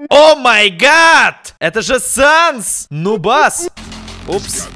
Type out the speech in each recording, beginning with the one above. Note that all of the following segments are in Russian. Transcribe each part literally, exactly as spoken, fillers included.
О май гад! Это же Санс! Нубас! Упс.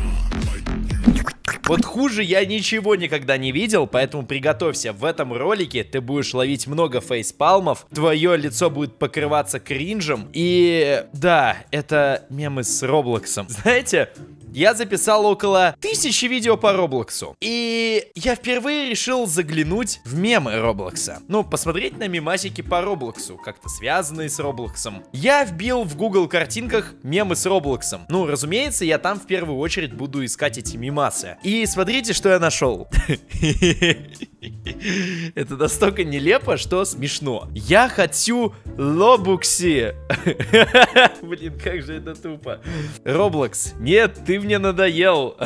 Вот хуже я ничего никогда не видел, поэтому приготовься. В этом ролике ты будешь ловить много фейспалмов, твое лицо будет покрываться кринжем. И да, это мемы с Роблоксом. Знаете, я записал около тысячи видео по Роблоксу. И я впервые решил заглянуть в мемы Роблокса. Ну, посмотреть на мемасики по Роблоксу, как-то связанные с Роблоксом. Я вбил в Google картинках мемы с Роблоксом. Ну, разумеется, я там в первую очередь буду искать эти мемасы. И смотрите, что я нашел. Это настолько нелепо, что смешно. Я хочу Лобукси. Блин, как же это тупо. Роблокс, нет, ты мне надоел.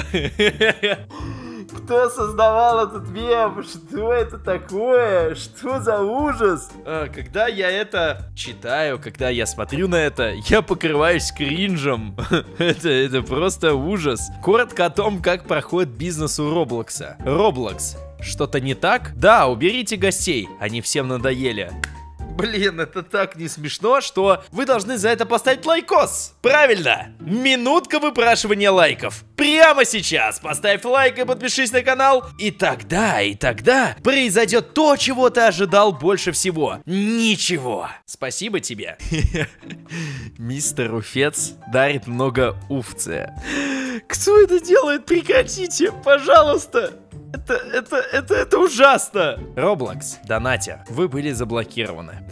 Кто создавал этот мем? Что это такое? Что за ужас? А, когда я это читаю, когда я смотрю на это, я покрываюсь кринжем. это, это просто ужас. Коротко о том, как проходит бизнес у Роблокса. Роблокс. Что-то не так? Да, уберите гостей. Они всем надоели. Блин, это так не смешно, что вы должны за это поставить лайкос. Правильно. Минутка выпрашивания лайков. Прямо сейчас поставь лайк и подпишись на канал. И тогда, и тогда произойдет то, чего ты ожидал больше всего. Ничего. Спасибо тебе. Мистер Уфец дарит много уфция. Кто это делает? Прекратите, пожалуйста. Это, это, это, это ужасно! Роблокс, донатер, вы были заблокированы.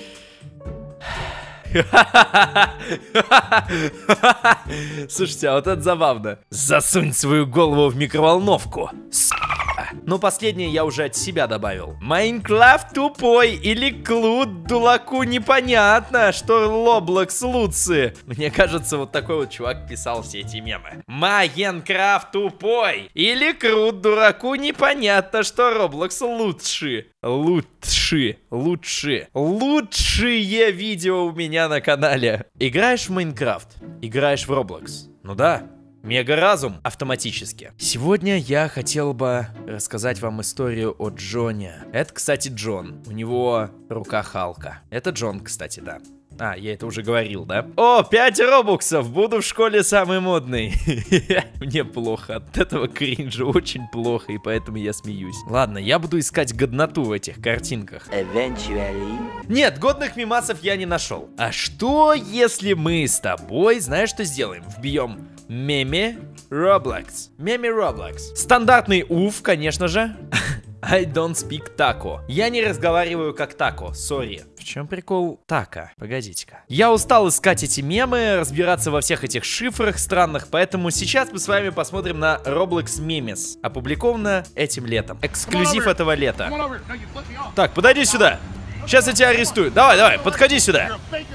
Слушайте, а вот это забавно. Засунь свою голову в микроволновку. Ну, последнее я уже от себя добавил. Майнкрафт тупой или Клуд дураку непонятно, что Роблокс лучше. Мне кажется, вот такой вот чувак писал все эти мемы. Майнкрафт тупой или Клуд дураку непонятно, что Роблокс лучше. Лучше, лучше, лучшие видео у меня на канале. Играешь в Майнкрафт, играешь в Роблокс. Ну да. Мега-разум автоматически. Сегодня я хотел бы рассказать вам историю о Джоне. Это, кстати, Джон. У него рука Халка. Это Джон, кстати, да. А, я это уже говорил, да? О, пять робоксов! Буду в школе самый модный. Мне плохо. От этого кринжа очень плохо, и поэтому я смеюсь. Ладно, я буду искать годноту в этих картинках. Eventually. Нет, годных мемасов я не нашел. А что, если мы с тобой, знаешь, что сделаем? Вбьем меме Роблокс. Меме Роблокс. Стандартный уф, конечно же. I don't speak taco. Я не разговариваю как тако, сори. В чем прикол тако? Погодите-ка. Я устал искать эти мемы, разбираться во всех этих шифрах странных, поэтому сейчас мы с вами посмотрим на Roblox Memes. Опубликовано этим летом. Эксклюзив этого лета. Так, подойди сюда. Сейчас я тебя арестую. Давай, давай, подходи сюда.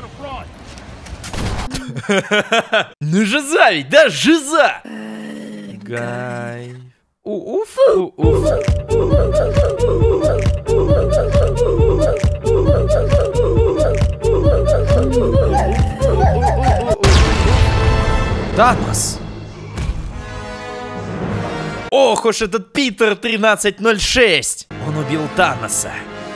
Ну жиза ведь, да, жиза! Гай... Уф, уф. Танос. Ох уж этот Питер тринадцать ноль шесть. Он убил Таноса.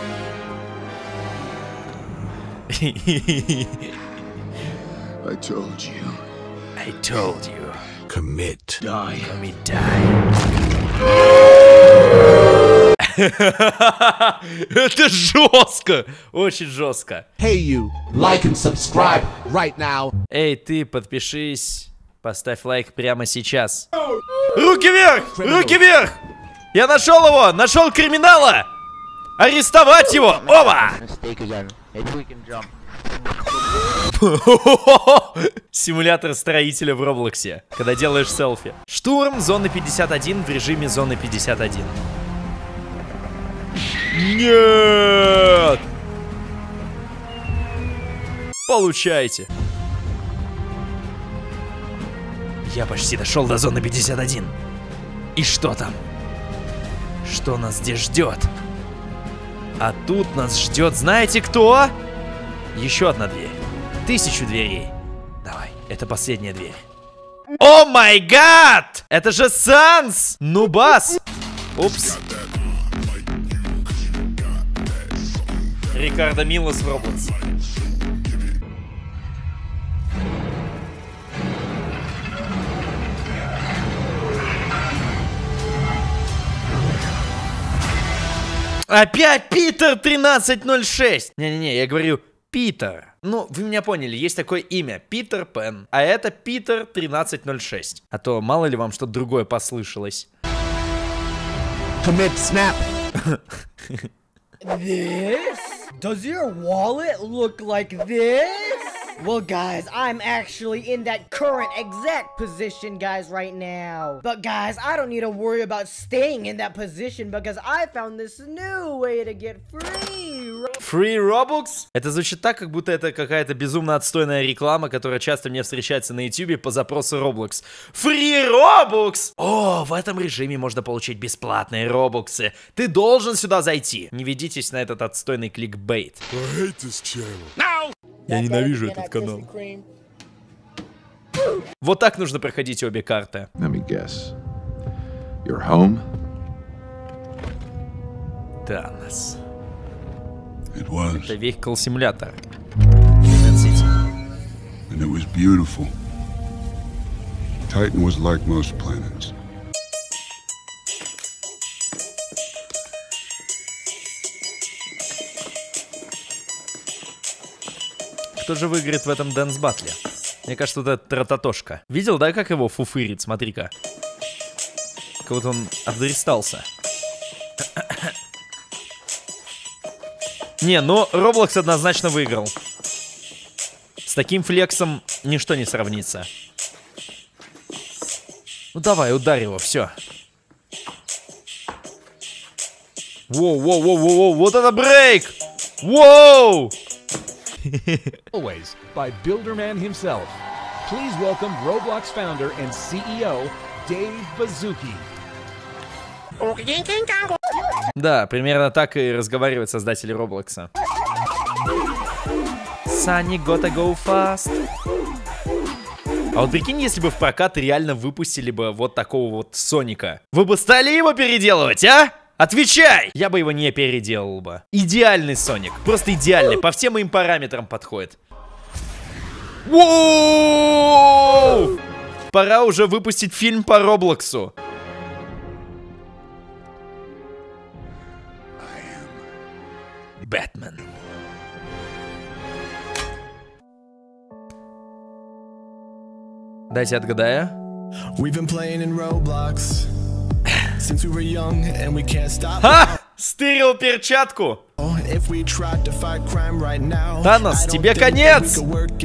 I told you. I told you. Commit. Die. Commit, die. Это жестко. Очень жестко. Hey you, like and subscribe right now. Эй, ты, подпишись. Поставь лайк прямо сейчас. Руки вверх! Руки вверх! Я нашел его! Нашел криминала! Арестовать его! Оба! Симулятор строителя в Роблоксе, когда делаешь селфи. Штурм зоны пятьдесят один в режиме зоны пятьдесят один. Нет! Получайте. Я почти дошел до зоны пятьдесят один. И что там? Что нас здесь ждет? А тут нас ждет, знаете кто? Еще одна дверь. Тысячу дверей. Давай, это последняя дверь. О май гад! Это же Санс! Нубас! Упс. Рикардо Милос в Роблоксе. Опять Питер тринадцать ноль шесть. Не-не-не, я говорю Питер. Ну, вы меня поняли, есть такое имя, Питер Пен. А это Питер тринадцать ноль шесть. А то мало ли вам что-то другое послышалось. Commit snap. This? Does your wallet look like this? Well, guys, I'm actually in that current exact position, guys, right now. But, guys, I don't need to worry about staying in that position because I found this new way to get free. Free Robux? Это звучит так, как будто это какая-то безумно отстойная реклама, которая часто мне встречается на YouTube по запросу Roblox. Free Robux! О, в этом режиме можно получить бесплатные робоксы. Ты должен сюда зайти. Не ведитесь на этот отстойный кликбейт. Я ненавижу этот канал. Вот так нужно проходить обе карты. Let me guess. You're home? Танос. It was, Это vehicle симулятор. and it was beautiful. Titan was like most planets. Кто же выиграет в этом дэнс-баттле? Мне кажется, вот этот Трататошка. Видел, да, как его фуфырит? Смотри-ка. Как вот он отдристался. Не, ну, Roblox однозначно выиграл. С таким флексом ничто не сравнится. Ну давай, ударь его, все. Воу, воу, воу, воу, воу, вот это брейк! Воу! Always by Builderman himself. Please welcome Roblox founder and C E O Dave Baszucki. Да, примерно так и разговаривают создатели Роблокса. Sunny gotta go fast. А вот прикинь, если бы в прокат реально выпустили бы вот такого вот Соника. Вы бы стали его переделывать, а? Отвечай! Я бы его не переделал бы. Идеальный Соник. Просто идеальный. По всем моим параметрам подходит. Воу! Пора уже выпустить фильм по Роблоксу. Бэтмен. Дайте отгадаю. We've been playing in Roblox since we were young and we can't stop. Ха! Стырил перчатку. If we tried to fight crime right now, Танос, тебе конец.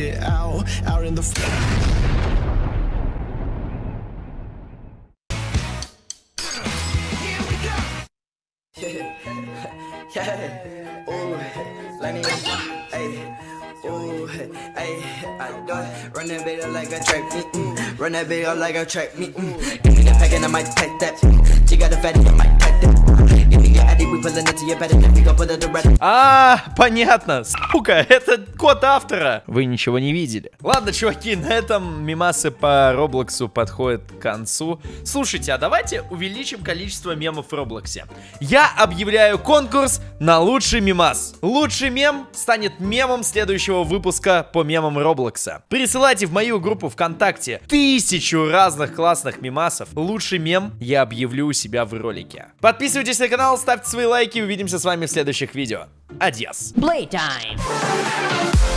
Run that bit like a track, mm, run that bit like a track, mm, give me the pack and I might take that. She got a fatty, I might take that. Give me your addy, we pulling it to your bed and we gon' put it to rest. А, понятно. Сука, это код автора. Вы ничего не видели. Ладно, чуваки, на этом мемасы по Роблоксу подходят к концу. Слушайте, а давайте увеличим количество мемов в Роблоксе. Я объявляю конкурс на лучший мемас. Лучший мем станет мемом следующего выпуска по мемам Роблокса. Присылайте в мою группу ВКонтакте тысячу разных классных мемасов. Лучший мем я объявлю у себя в ролике. Подписывайтесь на канал, ставьте свои лайки. Увидимся с вами в следующих видео. Адьос. Playtime.